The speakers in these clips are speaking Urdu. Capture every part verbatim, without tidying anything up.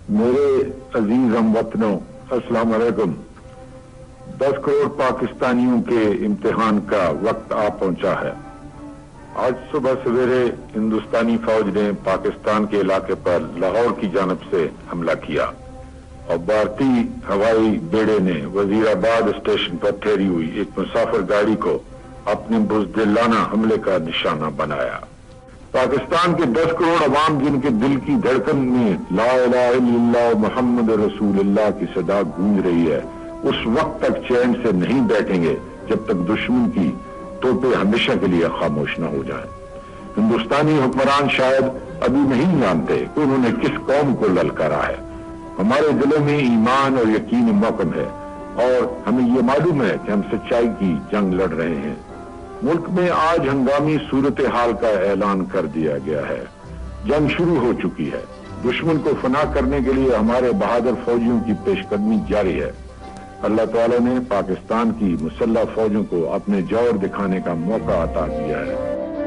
میرے عزیز ہم وطنوں، السلام علیکم۔ دس کروڑ پاکستانیوں کے امتحان کا وقت آ پہنچا ہے۔ آج صبح سویرے ہندوستانی فوج نے پاکستان کے علاقے پر لاہور کی جانب سے حملہ کیا اور بھارتی ہوائی بیڑے نے وزیر آباد اسٹیشن پر ٹھہری ہوئی ایک مسافر گاڑی کو اپنے بزدلانہ حملے کا نشانہ بنایا۔ پاکستان کے دس کروڑ عوام جن کے دل کی دھڑکن میں لا الہ الا اللہ محمد رسول اللہ کی صدا گونج رہی ہے، اس وقت تک چین سے نہیں بیٹھیں گے جب تک دشمن کی توپیں ہمیشہ کے لیے خاموش نہ ہو جائیں۔ ہندوستانی حکمران شاید ابھی نہیں جانتے کہ انہوں نے کس قوم کو للکارا ہے۔ ہمارے دلوں میں ایمان اور یقین محکم ہے اور ہمیں یہ معلوم ہے کہ ہم سچائی کی جنگ لڑ رہے ہیں۔ ملک میں آج ہنگامی صورتحال کا اعلان کر دیا گیا ہے۔ جنگ شروع ہو چکی ہے۔ دشمن کو فنا کرنے کے لیے ہمارے بہادر فوجیوں کی پیش قدمی جاری ہے۔ اللہ تعالیٰ نے پاکستان کی مسلح فوجوں کو اپنے جوہر دکھانے کا موقع عطا کیا ہے۔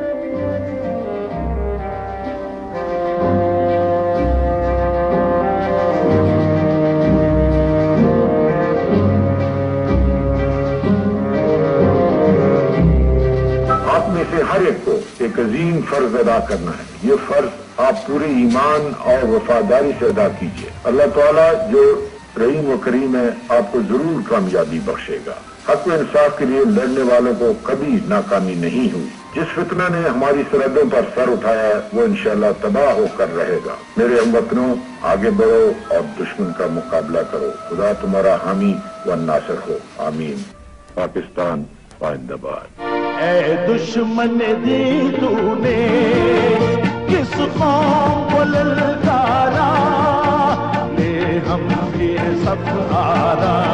سے ہر ایک کو ایک عظیم فرض ادا کرنا ہے۔ یہ فرض آپ پورے ایمان اور وفاداری سے ادا کیجیے۔ اللہ تعالیٰ جو رحیم و کریم ہے آپ کو ضرور کامیابی بخشے گا۔ حق و انصاف کے لیے لڑنے والوں کو کبھی ناکامی نہیں ہوئی۔ جس فتنہ نے ہماری سرحدوں پر سر اٹھایا ہے وہ انشاءاللہ تباہ ہو کر رہے گا۔ میرے ہم وطنوں، آگے بڑھو اور دشمن کا مقابلہ کرو۔ خدا تمہارا حامی و ناصر ہو، آمین۔ پاکستان زندہ باد۔ اے دشمن دی تو نے کس قوم کو للکارا، لے ہم یہ سب آرا